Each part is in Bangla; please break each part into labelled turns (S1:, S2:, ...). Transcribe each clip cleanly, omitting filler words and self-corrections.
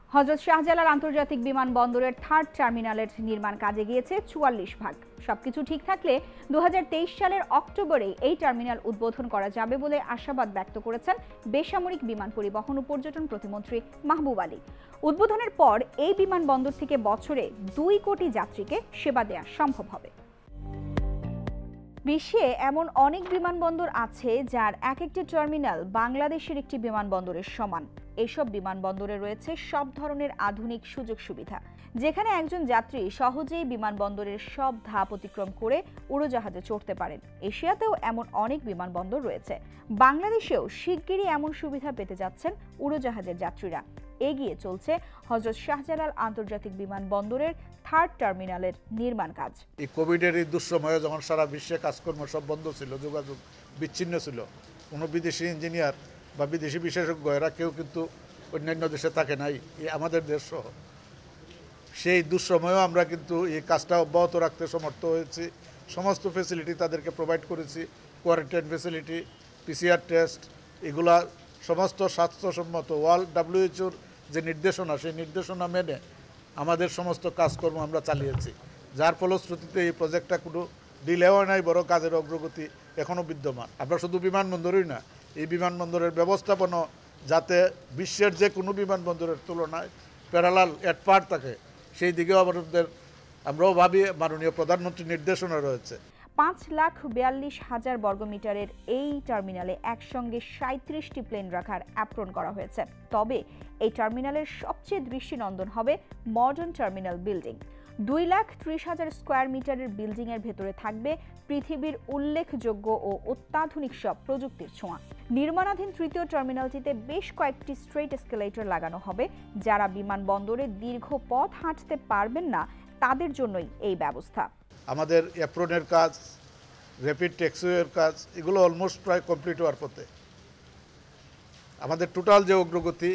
S1: হযরত শাহজালাল আন্তর্জাতিক বিমানবন্দরের 3rd টার্মিনালের নির্মাণ কাজে গিয়েছে 44 ভাগ। সবকিছু ঠিক থাকলে 2023 সালের অক্টোবরে এই টার্মিনাল উদ্বোধন করা যাবে বলে আশাবাদ ব্যক্ত করেছেন বেসামরিক বিমান পরিবহন ও পর্যটন প্রতিমন্ত্রী মাহবুব আলী। উদ্বোধনের পর এই বিমানবন্দর থেকে বছরে 2 কোটি যাত্রীকে সেবা দেওয়া সম্ভব হবে। বিশ্বে এমন অনেক বিমানবন্দর আছে যার এক একটি টার্মিনাল বাংলাদেশের একটি বিমানবন্দরের সমান। এসব বিমানবন্দরে রয়েছে সব ধরনের আধুনিক সুযোগ সুবিধা, যেখানে একজন যাত্রী সহজেই বিমানবন্দরের সব ধাপ অতিক্রম করে উড়োজাহাজে চড়তে পারেন। এশিয়াতেও এমন অনেক বিমানবন্দর রয়েছে। বাংলাদেশেও শিগগিরই এমন সুবিধা পেতে যাচ্ছেন উড়োজাহাজের যাত্রীরা। এগিয়ে চলছে হযরত শাহজালাল আন্তর্জাতিক বিমানবন্দরের 3rd টার্মিনালের নির্মাণ কাজ।
S2: এই কোভিডের এই দুঃসময়ে যখন সারা বিশ্বে কাজকর্ম সব বন্ধ ছিল, যোগাযোগ বিচ্ছিন্ন ছিল, কোনো বিদেশি ইঞ্জিনিয়ার বা বিদেশি বিশেষজ্ঞ এরা কেউ কিন্তু অন্যান্য দেশে থাকে নাই, আমাদের দেশ সহ। সেই দুঃসময়েও আমরা কিন্তু এই কাজটা অব্যাহত রাখতে সমর্থ হয়েছি। সমস্ত ফেসিলিটি তাদেরকে প্রোভাইড করেছি, কোয়ারেন্টাইন ফেসিলিটি, পিসিআর টেস্ট, এগুলা সমস্ত স্বাস্থ্যসম্মত ওয়ার্ল্ড WHO-র যে নির্দেশনা, সেই নির্দেশনা মেনে আমাদের সমস্ত কাজকর্ম আমরা চালিয়েছি, যার ফলশ্রুতিতে এই প্রজেক্টটা কোনো ডিলেও নাই, বড় কাজের অগ্রগতি এখনও বিদ্যমান। আমরা শুধু বিমানবন্দরই না, এই বিমানবন্দরের ব্যবস্থাপনা যাতে বিশ্বের যে কোনো বিমানবন্দরের তুলনায় প্যারালাল এট পার থাকে, সেই দিকেও আমরাও ভাবি মাননীয় প্রধানমন্ত্রীর নির্দেশনা রয়েছে।
S1: 5,42,000 বর্গমিটারের এই টার্মিনালে একসঙ্গে 37টি প্লেন রাখার অ্যাপ্রন করা হয়েছে। তবে এই টার্মিনালের সবচেয়ে দৃষ্টিনন্দন হবে মডার্ন টার্মিনাল বিল্ডিং। 2,30,000 স্কোয়ার মিটারের বিল্ডিংয়ের ভেতরে থাকবে পৃথিবীর উল্লেখযোগ্য ও অত্যাধুনিক সব প্রযুক্তির ছোঁয়া। নির্মাণাধীন 3য় টার্মিনালটিতে বেশ কয়েকটি স্ট্রেট এসকেলেটর লাগানো হবে। যারা বিমানবন্দরে দীর্ঘ পথ হাঁটতে পারবেন না, তাদের জন্যই এই ব্যবস্থা।
S2: আমাদের অ্যাপ্রনের কাজ, র্যাপিড ট্যাক্সিওয়ের কাজ, এগুলো অলমোস্ট প্রায় কমপ্লিট হওয়ার পথে। আমাদের টোটাল যে অগ্রগতি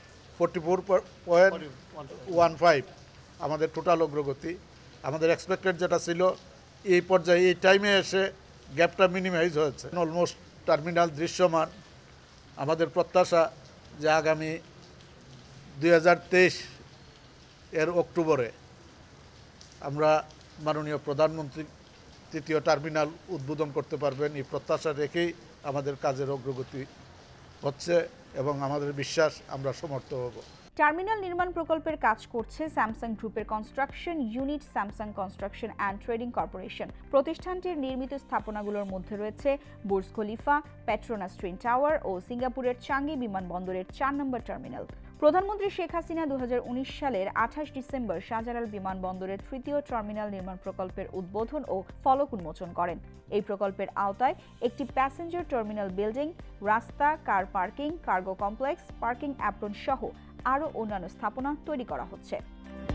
S2: 44.15 আমাদের টোটাল অগ্রগতি। আমাদের এক্সপেক্টেড যেটা ছিল এই পর্যায়ে, এই টাইমে এসে গ্যাপটা মিনিমাইজ হয়েছে। অলমোস্ট টার্মিনাল দৃশ্যমান। আমাদের প্রত্যাশা যে আগামী 2023 এর অক্টোবরে আমরা মাননীয় প্রধানমন্ত্রী 3য় টার্মিনাল উদ্বোধন করতে পারবেন। এই প্রত্যাশা রেখেই আমাদের কাজের অগ্রগতি হচ্ছে এবং আমাদের বিশ্বাস আমরা সমর্থ হব।
S1: টার্মিনাল নির্মাণ প্রকল্পের কাজ করছে স্যামসাং গ্রুপের construction unit, Samsung construction and trading corporation. প্রতিষ্ঠানটির নির্মিত স্থাপনাগুলোর মধ্যে রয়েছে Burj Khalifa, Petronas twin tower ও সিঙ্গাপুরের চাঙ্গি বিমানবন্দরের 4 নম্বর টার্মিনাল। প্রধানমন্ত্রী শেখ হাসিনা 2019 সালের 28 ডিসেম্বর শাহজালাল বিমানবন্দরের 3য় টার্মিনাল নির্মাণ প্রকল্পের উদ্বোধন ও ফলক উন্মোচন করেন। এই প্রকল্পের আওতায় একটি প্যাসেঞ্জার টার্মিনাল বিল্ডিং, রাস্তা, car parking, cargo complex, parking apron সহ আরও অন্যান্য স্থাপনা তৈরি করা হচ্ছে।